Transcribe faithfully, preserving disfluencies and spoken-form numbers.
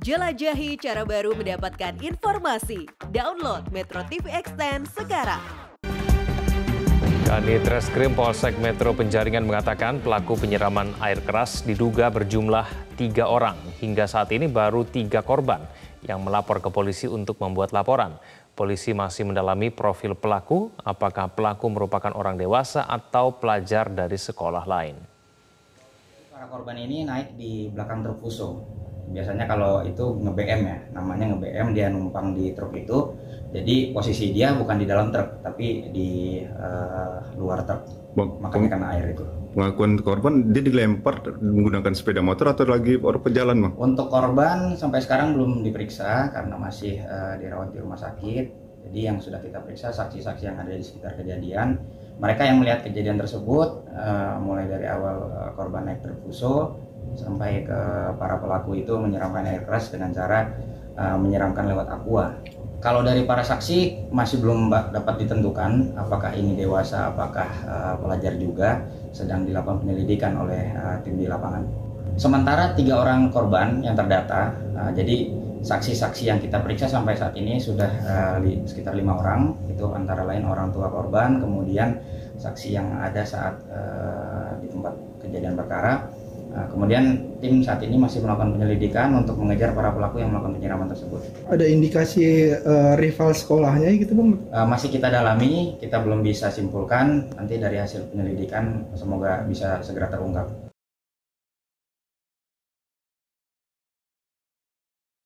Jelajahi cara baru mendapatkan informasi. Download Metro T V Extend sekarang. Kanit Reskrim Polsek Metro Penjaringan mengatakan pelaku penyiraman air keras diduga berjumlah tiga orang. Hingga saat ini baru tiga korban yang melapor ke polisi untuk membuat laporan. Polisi masih mendalami profil pelaku, apakah pelaku merupakan orang dewasa atau pelajar dari sekolah lain. Para korban ini naik di belakang truk Fuso. Biasanya kalau itu nge-B M ya, namanya nge-B M, dia numpang di truk itu. Jadi posisi dia bukan di dalam truk, tapi di uh, luar truk. Makanya karena air itu. Pengakuan korban, dia dilempar menggunakan sepeda motor atau lagi orang pejalan, Bang? Untuk korban sampai sekarang belum diperiksa karena masih uh, dirawat di rumah sakit. Jadi yang sudah kita periksa saksi-saksi yang ada di sekitar kejadian. Mereka yang melihat kejadian tersebut, uh, mulai dari awal uh, korban naik truk Fuso sampai ke para pelaku itu menyiramkan air keras dengan cara uh, menyiramkan lewat aqua. Kalau dari para saksi masih belum dapat ditentukan apakah ini dewasa, apakah uh, pelajar juga, sedang dilakukan penyelidikan oleh uh, tim di lapangan. Sementara tiga orang korban yang terdata, uh, jadi saksi-saksi yang kita periksa sampai saat ini sudah uh, li, sekitar lima orang, itu antara lain orang tua korban, kemudian saksi yang ada saat uh, di tempat kejadian perkara. Nah, kemudian tim saat ini masih melakukan penyelidikan untuk mengejar para pelaku yang melakukan penyiraman tersebut. Ada indikasi uh, rival sekolahnya gitu, Bang? Uh, masih kita dalami, kita belum bisa simpulkan. Nanti dari hasil penyelidikan semoga bisa segera terungkap.